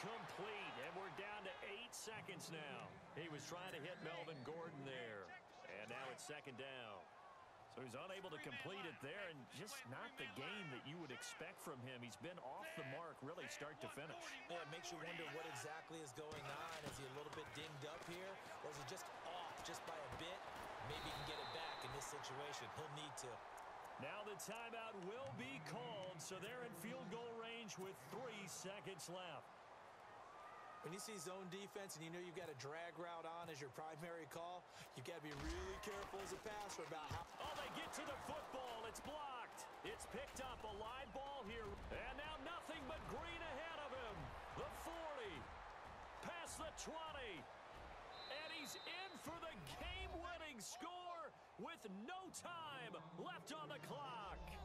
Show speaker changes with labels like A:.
A: Incomplete, and we're down to 8 seconds now. He was trying to hit Melvin Gordon there, and now it's second down. So he's unable to complete it there, and just not the game that you would expect from him. He's been off the mark really start to finish.
B: Yeah, it makes you wonder what exactly is going on. Is he a little bit dinged up here, or is he just off just by a bit? Maybe he can get it back in this situation. He'll need to.
A: Now the timeout will be called, so they're in field goal range with 3 seconds left.
B: When you see zone defense and you know you've got a drag route on as your primary call, you've got to be really careful as a passer about how...
A: Oh, they get to the football. It's blocked. It's picked up. A live ball here. And now nothing but green ahead of him. The 40. Past the 20. And he's in for the game-winning score with no time left on the clock.